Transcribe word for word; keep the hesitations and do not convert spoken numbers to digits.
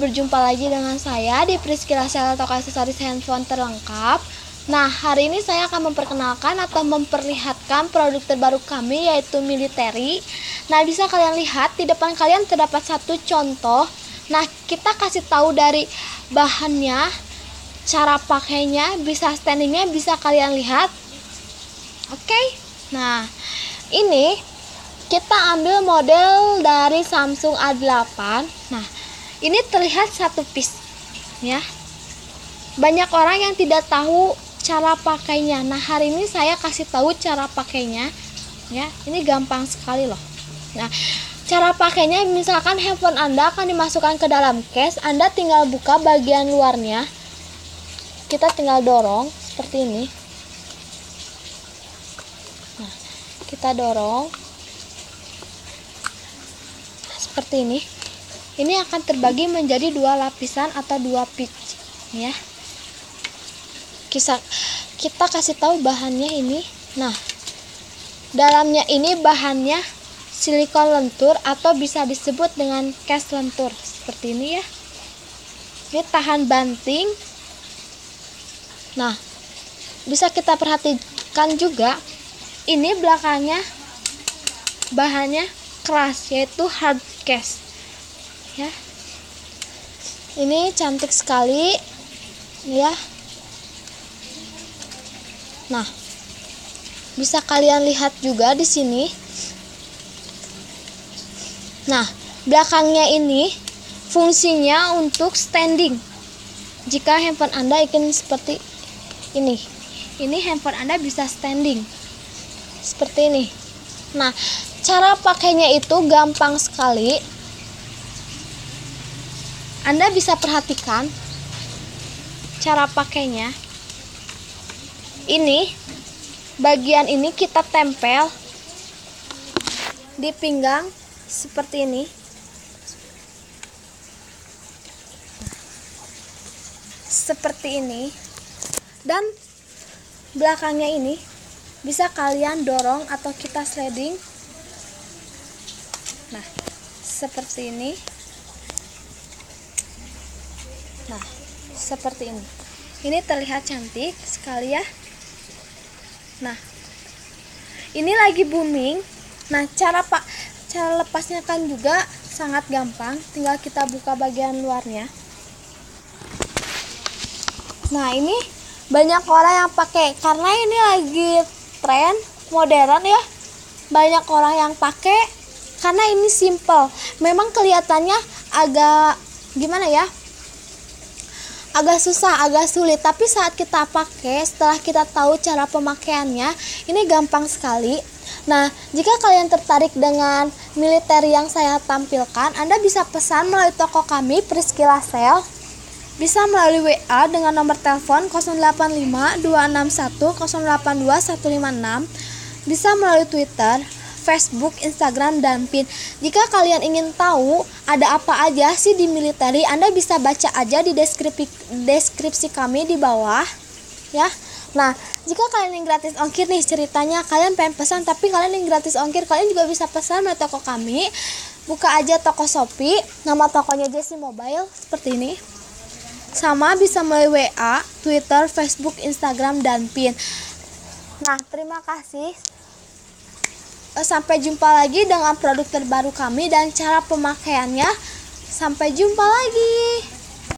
berjumpa lagi dengan saya di Priscilla Sel Toko Aksesoris Handphone Terlengkap. Nah, hari ini saya akan memperkenalkan atau memperlihatkan produk terbaru kami, yaitu militeri. Nah, bisa kalian lihat di depan kalian terdapat satu contoh. Nah, kita kasih tahu dari bahannya, cara pakainya, bisa standingnya bisa kalian lihat. Oke, nah ini kita ambil model dari Samsung A delapan. Nah, ini terlihat satu piece ya. Banyak orang yang tidak tahu cara pakainya. Nah, hari ini saya kasih tahu cara pakainya ya. Ini gampang sekali loh. Nah, cara pakainya, misalkan handphone Anda akan dimasukkan ke dalam case, Anda tinggal buka bagian luarnya. Kita tinggal dorong seperti ini. Nah, kita dorong seperti ini. Ini akan terbagi menjadi dua lapisan atau dua pitch ya. Kisah, kita kasih tahu bahannya ini. Nah, dalamnya ini bahannya silikon lentur atau bisa disebut dengan case lentur seperti ini ya. Ini tahan banting. Nah, bisa kita perhatikan juga ini belakangnya bahannya keras, yaitu hard case ya. Ini cantik sekali ya. Nah, bisa kalian lihat juga di sini. Nah, belakangnya ini fungsinya untuk standing. Jika handphone Anda ingin seperti ini, ini handphone Anda bisa standing seperti ini. Nah, cara pakainya itu gampang sekali. Anda bisa perhatikan cara pakainya. Ini bagian ini kita tempel di pinggang seperti ini. Seperti ini. Dan belakangnya ini bisa kalian dorong atau kita sliding. Nah, seperti ini. Nah, seperti ini. Ini terlihat cantik sekali ya. Nah, ini lagi booming. Nah, cara pak cara lepasnya kan juga sangat gampang. Tinggal kita buka bagian luarnya. Nah, ini banyak orang yang pakai karena ini lagi tren modern ya. Banyak orang yang pakai karena ini simple. Memang kelihatannya agak gimana ya? Agak susah, agak sulit, tapi saat kita pakai, setelah kita tahu cara pemakaiannya, ini gampang sekali. Nah, jika kalian tertarik dengan militeri yang saya tampilkan, Anda bisa pesan melalui toko kami, Priscilla Sel. Bisa melalui W A dengan nomor telepon nol delapan lima dua enam satu nol delapan dua satu lima enam. Bisa melalui Twitter, Facebook, Instagram, dan Pin. Jika kalian ingin tahu ada apa aja sih di militeri, Anda bisa baca aja di deskripsi, deskripsi kami di bawah ya. Nah, jika kalian ingin gratis ongkir nih ceritanya, kalian pengen pesan tapi kalian ingin gratis ongkir, kalian juga bisa pesan melalui toko kami. Buka aja toko Shopee, nama tokonya Jessie Mobile seperti ini. Sama bisa melalui W A, Twitter, Facebook, Instagram, dan Pin. Nah, terima kasih. Sampai jumpa lagi dengan produk terbaru kami dan cara pemakaiannya. Sampai jumpa lagi.